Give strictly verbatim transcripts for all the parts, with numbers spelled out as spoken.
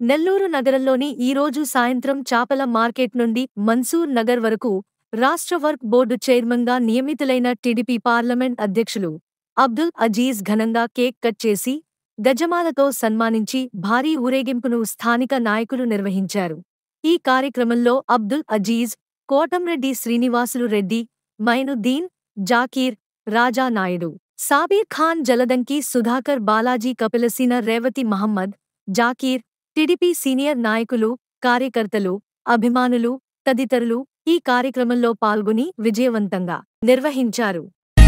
నెల్లూరు నగరంలోని ఈరోజు సాయంత్రం చాపల మార్కెట్ నుండి మన్సూర్ నగర్ వరకు రాష్ట్ర వర్క్ బోర్డు చైర్మన్గా నియమితులైన టీడీపీ పార్లమెంట్ అధ్యక్షులు అబ్దుల్ అజీజ్ ఘనంగా కేక్ కట్ చేసి గజమాలతో సన్మానించి భారీ ఊరేగింపును స్థానిక నాయకులు నిర్వహించారు. ఈ కార్యక్రమంలో అబ్దుల్ అజీజ్, కోటంరెడ్డి శ్రీనివాసులు రెడ్డి, మైనుద్దీన్, జాకీర్, రాజా నాయుడు, సాబీర్ ఖాన్, జలదంకి సుధాకర్, బాలాజీ, కపిలసీన, రేవతి మహమ్మద్, జాకీర్, టీడీపీ సీనియర్ నాయకులు, కార్యకర్తలు, అభిమానులు తదితరులు ఈ కార్యక్రమంలో పాల్గొని విజయవంతంగా నిర్వహించారు.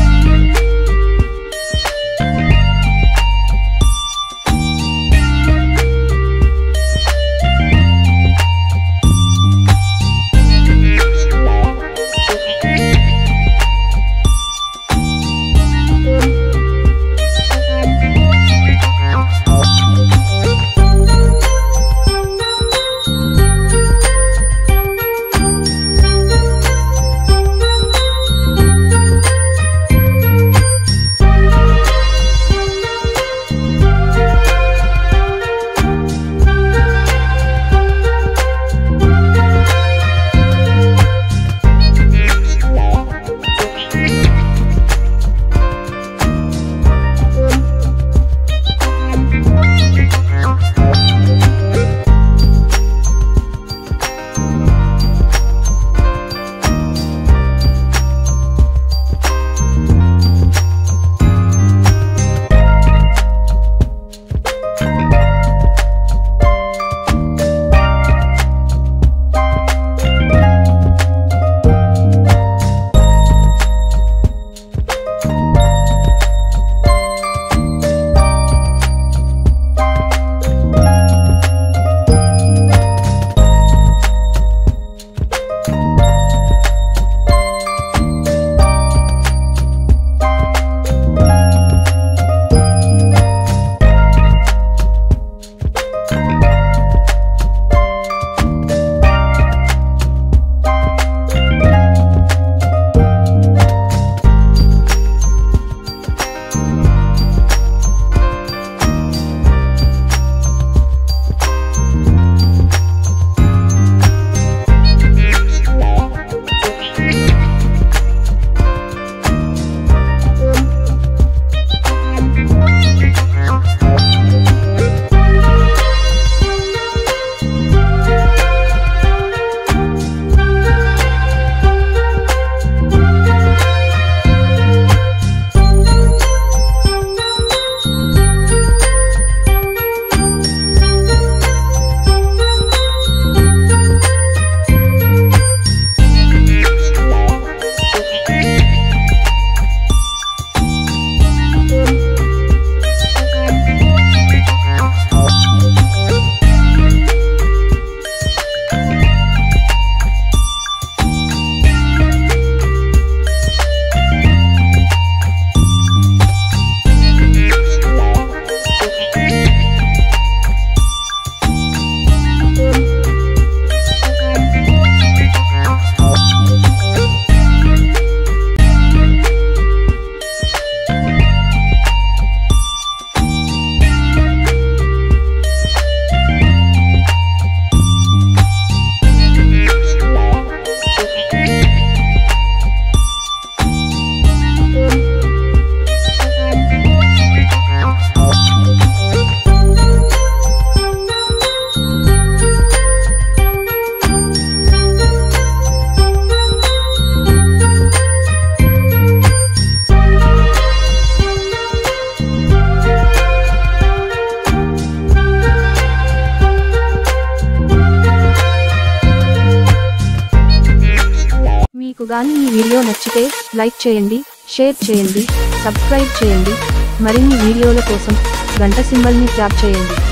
మీకు గాని ఈ వీడియో నచ్చితే లైక్ చేయండి, షేర్ చేయండి, సబ్స్క్రైబ్ చేయండి. మరిన్ని వీడియోల కోసం గంట సింబల్ ని ట్యాప్ చేయండి.